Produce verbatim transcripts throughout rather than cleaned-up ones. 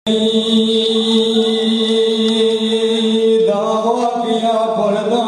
दावा किया पर्दा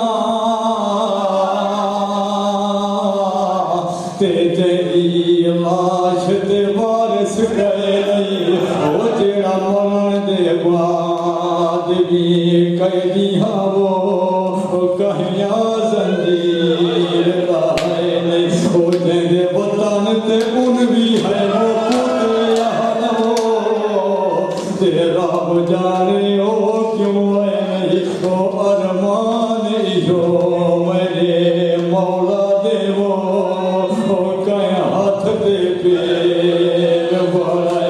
ते तेरी लाश ते वारिस गए नहीं ओ जेड़ा मरण दे बाद भी कैदी हाँ वो कहिया जंजीर लाए नहीं ओ जेंदे वतन ते उन भी है वो पुत यहाँ वो तेरा जाने ओ क्यों है नहीं ओ अरमान यो मेरे मौला देवो ओ कहीं हाथ दे पेर बढ़ाए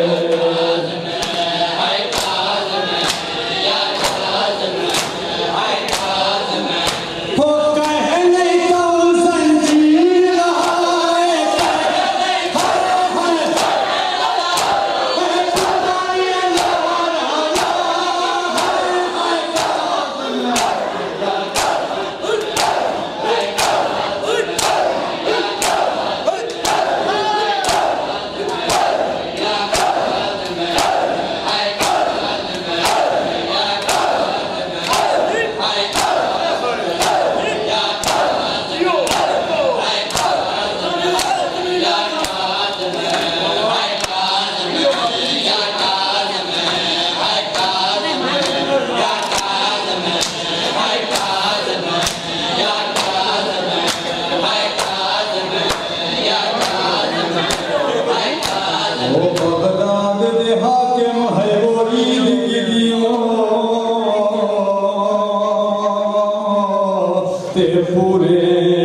पूरे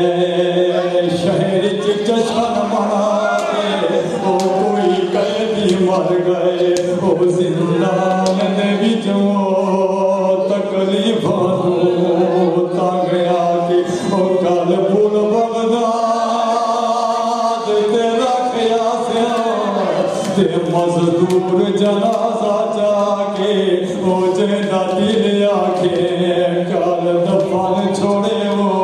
शहर च जश्न मनाते ओ कोई कैदी मर गए ओ जिंदान दे विचों तकलीफां तो गया कि ओ कल पुल बगदाद ते रखया से ते मजदूर जनाजा जाके ओ जेदा दिल आखे कल दफन छोड़े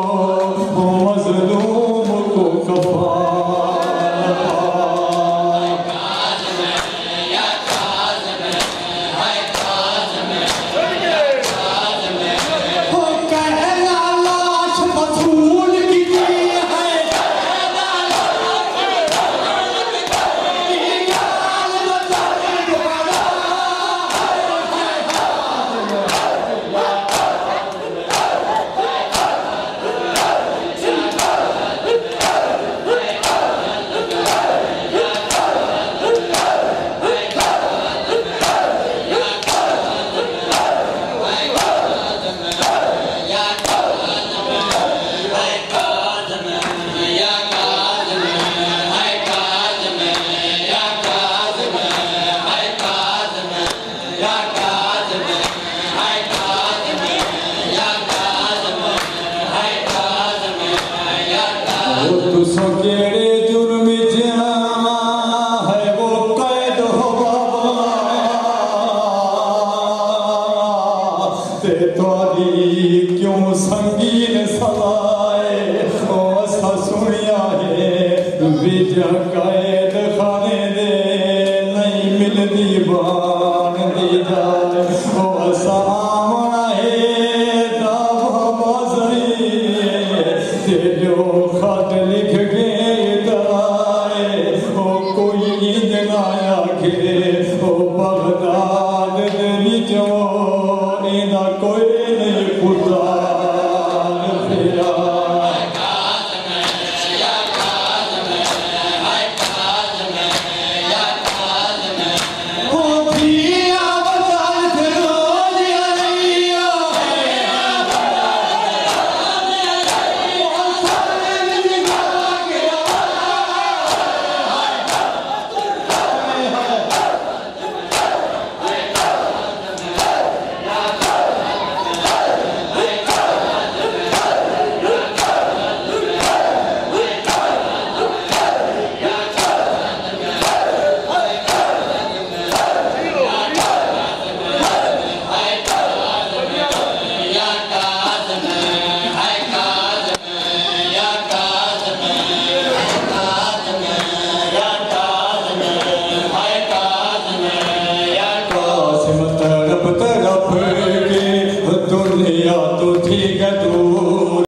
क्यों संगीन सलाए ओ सुनिया है विजय कैद खाने दे नहीं मिलती बान दी जाए ओ सामना है दावा सही तेरो खत लिख के दराए ओ कोई नींद ना आखे ओ बगदाद दे विचों इना कोई नहीं पुता Oh, तो ठीक है तू